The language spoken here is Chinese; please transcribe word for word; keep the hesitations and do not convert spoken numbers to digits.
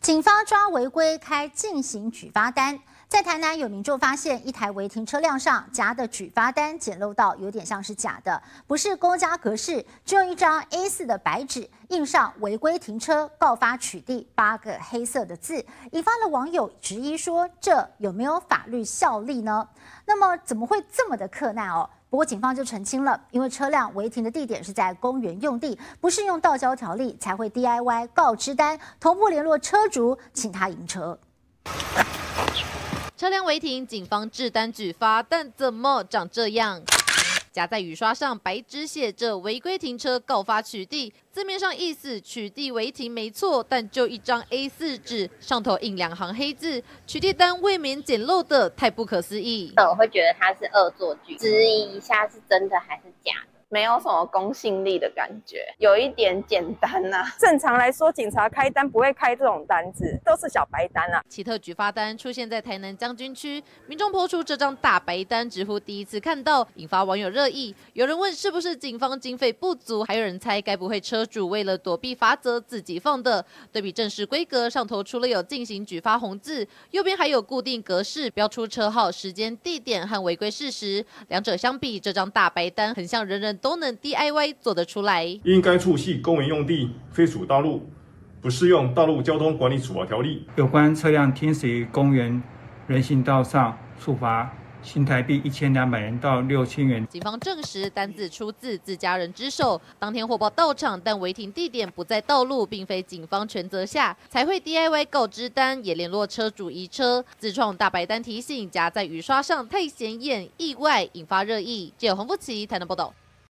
警方抓违规开进行举发单，在台南有民众发现一台违停车辆上夹的举发单简陋到有点像是假的，不是公家格式，只有一张 A 四 的白纸，印上违规停车告发取缔八个黑色的字，引发了网友质疑说这有没有法律效力呢？那么怎么会这么的克难哦？不过警方就澄清了，因为车辆违停的地点是在公园用地，不适用道交条例，才会 D I Y 告知单，同步联络车主，请他迎车。 车辆违停，警方制单举发，但怎么长这样？夹在雨刷上，白纸写着违规停车告发取缔，字面上意思取缔违停没错，但就一张 A 四 纸，上头印两行黑字，取缔单未免简陋的太不可思议。 我会觉得它是恶作剧，质疑一下是真的还是假的。 没有什么公信力的感觉，有一点简单呐、啊。 正常来说，警察开单不会开这种单子，都是小白单啊。 奇特举发单出现在台南将军区，民众抛出这张大白单，直呼第一次看到，引发网友热议。有人问是不是警方经费不足，还有人猜该不会车主为了躲避罚则自己放的。对比正式规格，上头除了有进行举发红字，右边还有固定格式，标出车号、时间、地点和违规事实。两者相比，这张大白单很像人人都能 D I Y 做得出来。 因该处系公园用地，非属道路，不适用《道路交通管理处罚条例》。 有关车辆停驶于公园人行道上，处罚新台币一千两百元到六千元。 警方证实单字出自自家人之手，当天获报到场，但违停地点不在道路，并非警方权责下，才会 D I Y 告知单，也联络车主移车。自创大白单提醒夹在雨刷上太显眼，意外引发热议。记者黄富琪台南报道。